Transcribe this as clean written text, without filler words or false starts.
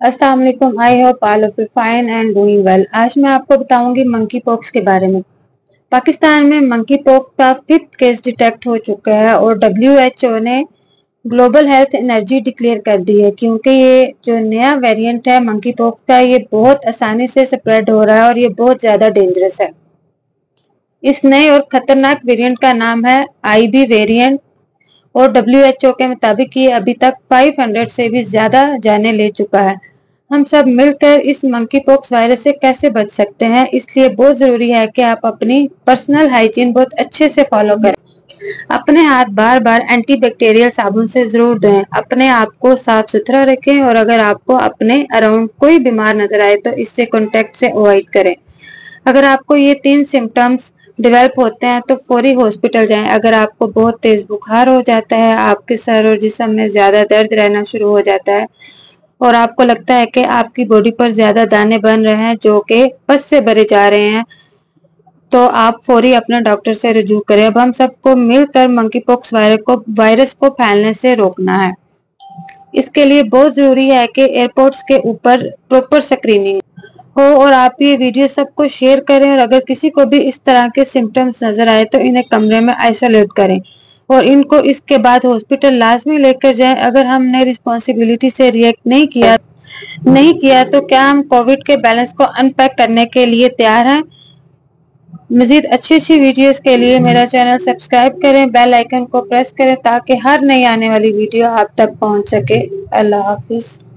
अस्सलाम वालेकुम। I hope all of you fine and doing well. आज मैं आपको बताऊंगी मंकी पॉक्स के बारे में। पाकिस्तान में मंकी पॉक्स का 5th केस डिटेक्ट हो चुका है और WHO ने ग्लोबल हेल्थ एनर्जी डिक्लेयर कर दी है, क्योंकि ये जो नया वेरिएंट है मंकी पॉक्स का, ये बहुत आसानी से स्प्रेड हो रहा है और ये बहुत ज्यादा डेंजरस है। इस नए और खतरनाक वेरिएंट का नाम है IB वेरिएंट और WHO के मुताबिक ये अभी तक 500 से भी ज्यादा जाने ले चुका है। हम सब मिलकर इस मंकी पॉक्स वायरस से कैसे बच सकते हैं, इसलिए बहुत जरूरी है कि आप अपनी पर्सनल हाइजीन बहुत अच्छे से फॉलो करें। अपने हाथ बार बार एंटीबैक्टीरियल साबुन से जरूर धोएं। अपने आप को साफ सुथरा रखें और अगर आपको अपने अराउंड कोई बीमार नजर आए तो इससे कांटेक्ट से अवॉइड करें। अगर आपको ये 3 सिम्टम्स डेवलप होते हैं तो फौरी हॉस्पिटल जाएं। अगर आपको बहुत तेज बुखार हो जाता है, आपके सर और जिस्म में ज्यादा दर्द रहना शुरू हो जाता है और आपको लगता है कि आपकी बॉडी पर ज्यादा दाने बन रहे हैं जो कि पस से भरे जा रहे हैं, तो आप फौरी अपने डॉक्टर से रजू करें। अब हम सबको मिलकर मंकी पॉक्स वायरस को फैलने से रोकना है। इसके लिए बहुत जरूरी है कि एयरपोर्ट्स के ऊपर प्रॉपर स्क्रीनिंग हो और आप ये वीडियो सबको शेयर करें। और अगर किसी को भी इस तरह के सिम्टम्स नजर आए तो इन्हें कमरे में आइसोलेट करें और इनको इसके बाद हॉस्पिटल लाजमी लेकर जाएं। अगर हमने रिस्पॉन्सिबिलिटी से रिएक्ट नहीं किया तो क्या हम कोविड के बैलेंस को अनपैक करने के लिए तैयार हैं? मजीद अच्छी वीडियोस के लिए मेरा चैनल सब्सक्राइब करें, बेल आइकन को प्रेस करें ताकि हर नई आने वाली वीडियो आप तक पहुंच सके। अल्लाह हाफिज।